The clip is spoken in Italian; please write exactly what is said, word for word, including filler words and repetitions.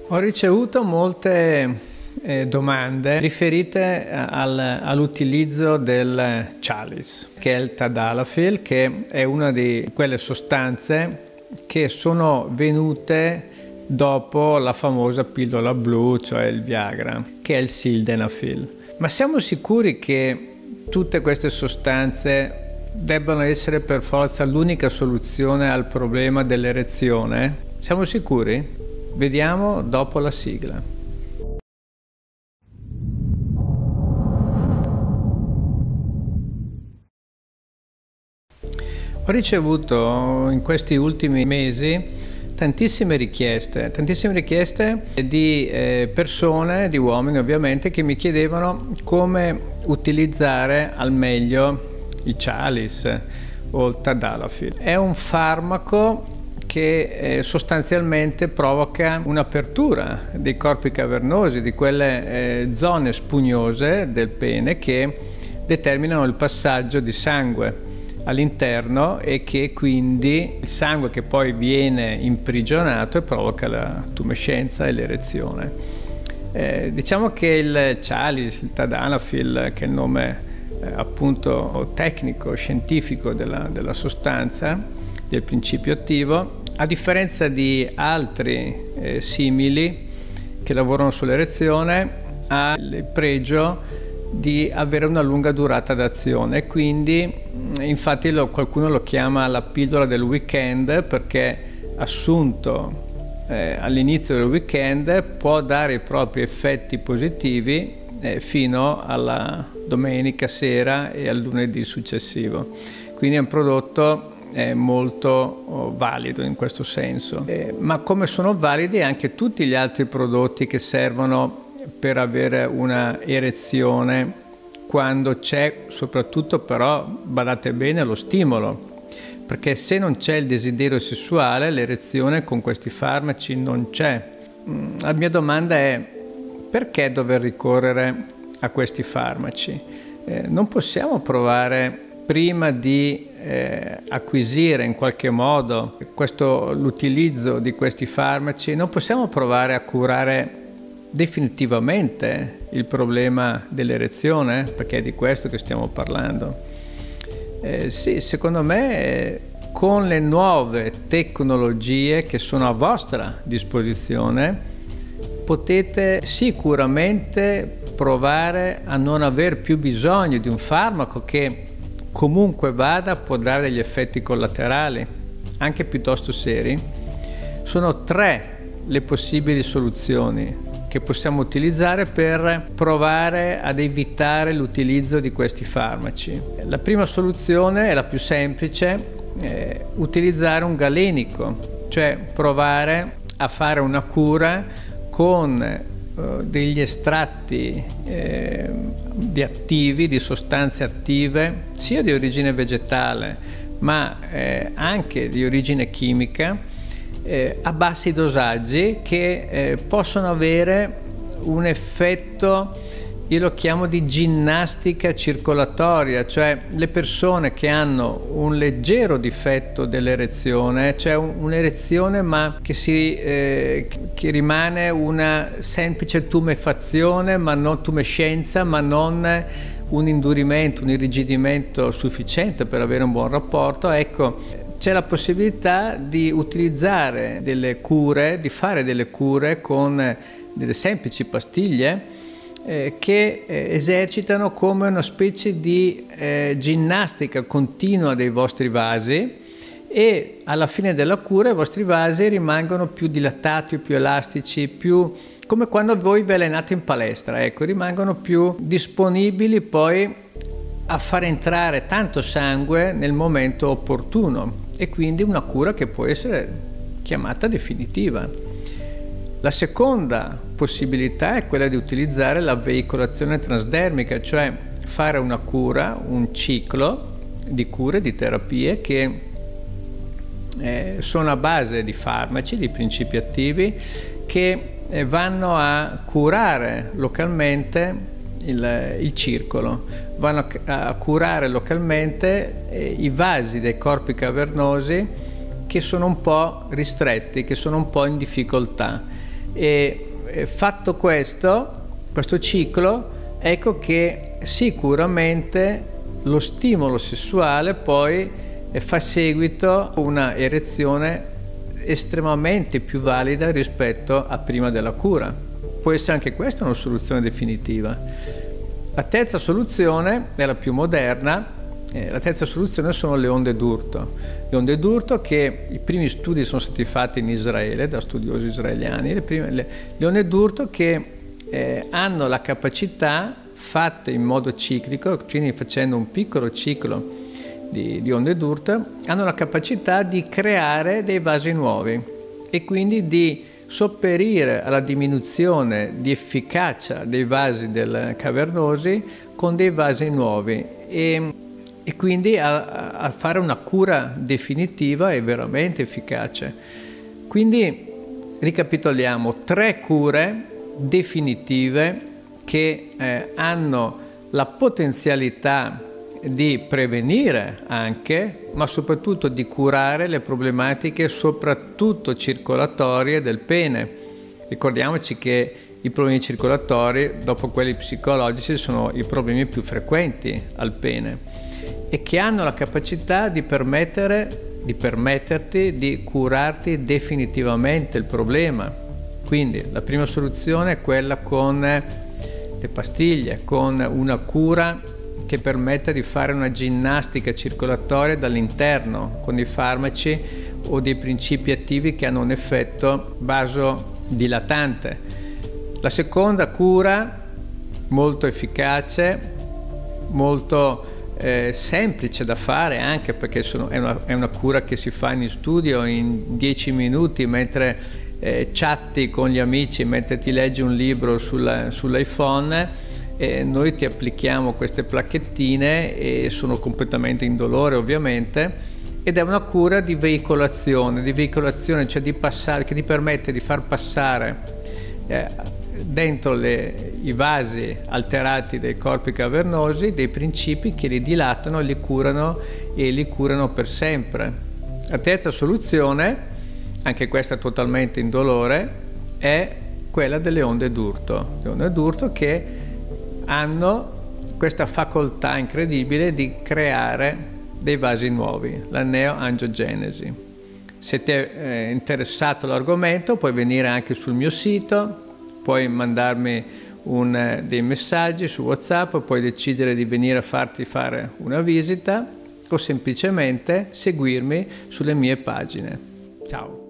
Ho ricevuto molte eh, domande riferite al, all'utilizzo del Cialis, che è il Tadalafil, che è una di quelle sostanze che sono venute dopo la famosa pillola blu, cioè il Viagra, che è il Sildenafil. Ma siamo sicuri che tutte queste sostanze debbano essere per forza l'unica soluzione al problema dell'erezione? Siamo sicuri? Vediamo dopo la sigla. Ho ricevuto in questi ultimi mesi tantissime richieste, tantissime richieste di eh, persone, di uomini ovviamente, che mi chiedevano come utilizzare al meglio il Cialis o il Tadalafil. È un farmaco che eh, sostanzialmente provoca un'apertura dei corpi cavernosi, di quelle eh, zone spugnose del pene che determinano il passaggio di sangue all'interno e che quindi il sangue che poi viene imprigionato e provoca la tumescenza e l'erezione. Eh, diciamo che il Cialis, il Tadalafil, che è il nome eh, appunto tecnico, scientifico della, della sostanza, del principio attivo, a differenza di altri eh, simili che lavorano sull'erezione, ha il pregio di avere una lunga durata d'azione, quindi infatti lo, qualcuno lo chiama la pillola del weekend, perché assunto eh, all'inizio del weekend può dare i propri effetti positivi eh, fino alla domenica sera e al lunedì successivo. Quindi è un prodotto è molto oh, valido in questo senso, eh, ma come sono validi anche tutti gli altri prodotti che servono per avere una erezione quando c'è, soprattutto però, badate bene, lo stimolo, perché se non c'è il desiderio sessuale, l'erezione con questi farmaci non c'è. La mia domanda è: perché dover ricorrere a questi farmaci? Eh, non possiamo provare, prima di eh, acquisire in qualche modo questo, l'utilizzo di questi farmaci, non possiamo provare a curare definitivamente il problema dell'erezione, perché è di questo che stiamo parlando. Eh, sì, secondo me eh, con le nuove tecnologie che sono a vostra disposizione potete sicuramente provare a non aver più bisogno di un farmaco che comunque vada può dare degli effetti collaterali anche piuttosto seri. Sono tre le possibili soluzioni che possiamo utilizzare per provare ad evitare l'utilizzo di questi farmaci. La prima soluzione è la più semplice: eh, utilizzare un galenico, cioè provare a fare una cura con eh, degli estratti eh, di attivi, di sostanze attive, sia di origine vegetale ma eh, anche di origine chimica, Eh, a bassi dosaggi che eh, possono avere un effetto, io lo chiamo di ginnastica circolatoria, cioè le persone che hanno un leggero difetto dell'erezione, cioè un'erezione ma che, si, eh, che rimane una semplice tumefazione, ma non tumescenza, ma non un indurimento, un irrigidimento sufficiente per avere un buon rapporto, ecco, c'è la possibilità di utilizzare delle cure, di fare delle cure con delle semplici pastiglie eh, che eh, esercitano come una specie di eh, ginnastica continua dei vostri vasi, e alla fine della cura i vostri vasi rimangono più dilatati, più elastici, più come quando voi vi allenate in palestra, ecco, rimangono più disponibili poi a far entrare tanto sangue nel momento opportuno, e quindi una cura che può essere chiamata definitiva. La seconda possibilità è quella di utilizzare la veicolazione transdermica, cioè fare una cura, un ciclo di cure, di terapie che eh, sono a base di farmaci, di principi attivi, che eh, vanno a curare localmente il, il circolo, vanno a, a curare localmente eh, i vasi dei corpi cavernosi che sono un po' ristretti, che sono un po' in difficoltà, E, e fatto questo, questo ciclo, ecco che sicuramente lo stimolo sessuale poi fa seguito a una erezione estremamente più valida rispetto a prima della cura. Può essere anche questa una soluzione definitiva. La terza soluzione è la più moderna. Eh, la terza soluzione sono le onde d'urto. Le onde d'urto, che i primi studi sono stati fatti in Israele da studiosi israeliani, le, prime, le, le onde d'urto che eh, hanno la capacità, fatte in modo ciclico, quindi facendo un piccolo ciclo di, di onde d'urto, hanno la capacità di creare dei vasi nuovi e quindi di sopperire alla diminuzione di efficacia dei vasi del cavernosi con dei vasi nuovi e, e quindi a, a fare una cura definitiva e veramente efficace. Quindi ricapitoliamo: tre cure definitive che eh, hanno la potenzialità di prevenire anche, ma soprattutto di curare le problematiche soprattutto circolatorie del pene. Ricordiamoci che i problemi circolatori, dopo quelli psicologici, sono i problemi più frequenti al pene e che hanno la capacità di permettere, di permetterti di curarti definitivamente il problema. Quindi la prima soluzione è quella con le pastiglie, con una cura che permetta di fare una ginnastica circolatoria dall'interno con dei farmaci o dei principi attivi che hanno un effetto vasodilatante. La seconda cura, molto efficace, molto eh, semplice da fare, anche perché sono, è, una, è una cura che si fa in studio in dieci minuti mentre eh, chatti con gli amici, mentre ti leggi un libro sulla, sull'iPhone. E noi ti applichiamo queste placchettine e sono completamente indolore, ovviamente, ed è una cura di veicolazione, di veicolazione, cioè di passare, che ti permette di far passare eh, dentro le, i vasi alterati dei corpi cavernosi dei principi che li dilatano, li curano e li curano per sempre. La terza soluzione, anche questa totalmente indolore, è quella delle onde d'urto. Le onde d'urto che hanno questa facoltà incredibile di creare dei vasi nuovi, la neoangiogenesi. Se ti è eh, interessato l'argomento, puoi venire anche sul mio sito, puoi mandarmi un, eh, dei messaggi su WhatsApp, puoi decidere di venire a farti fare una visita o semplicemente seguirmi sulle mie pagine. Ciao!